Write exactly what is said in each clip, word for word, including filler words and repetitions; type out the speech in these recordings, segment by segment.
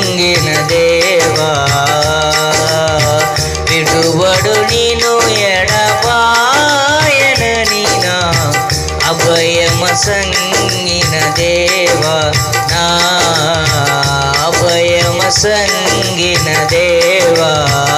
సంగిన దేవా విడువడు నిను ఎడబాయనని నా అభయమ సంగిన దేవా నా అభయమ సంగిన దేవా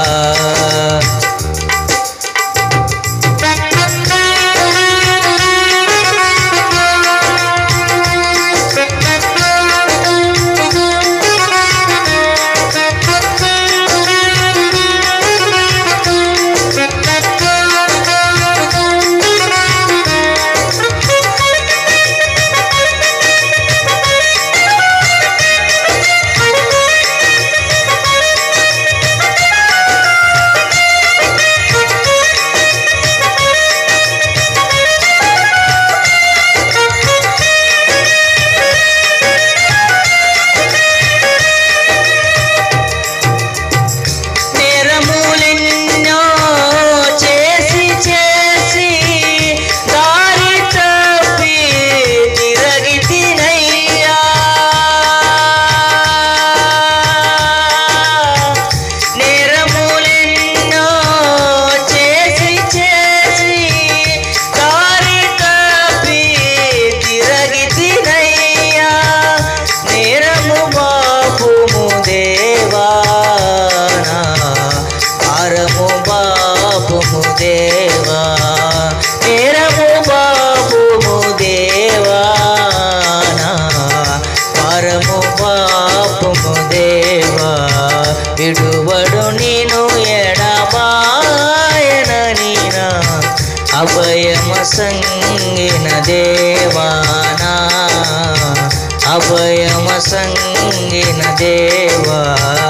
విడువడు నిను ఎడబాయనని నా అభయమ సంగిన దేవా నా అభయమ సంగిన దేవా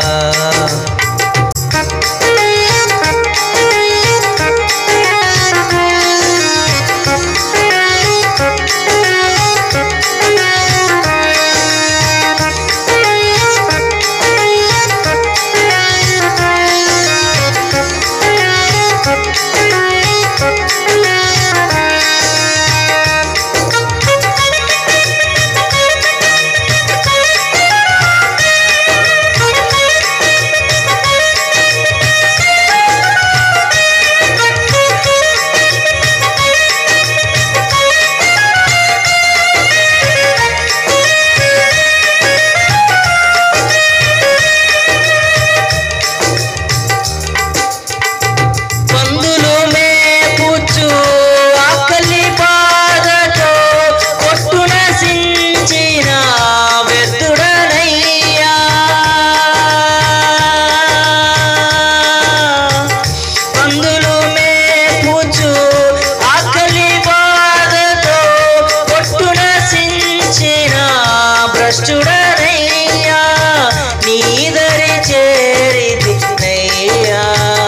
భ్రష్టుడనయ్యా నీదరి చేరితి నయ్యా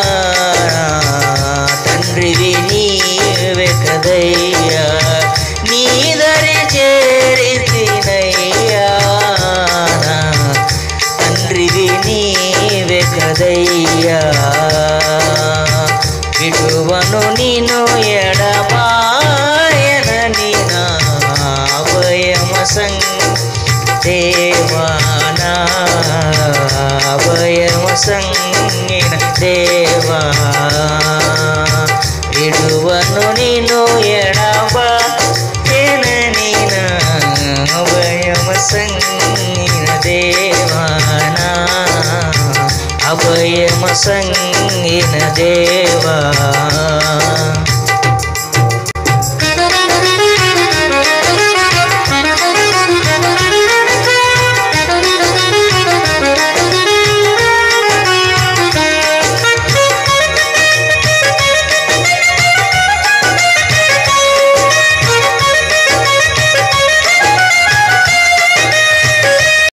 తండ్రివి నీవే కదయ్యా నీదరి చేరితి నయ్యా తండ్రివి నీవే కదయ్యా విడువను నిను ఎడబాయనని నా అభయమ సంగ దేవా నా అభయమ సంగిన దేవా విడువను నిను ఎడబాయనని నా అభయమ సంగిన దేవా నా అభయమ సంగిన దేవా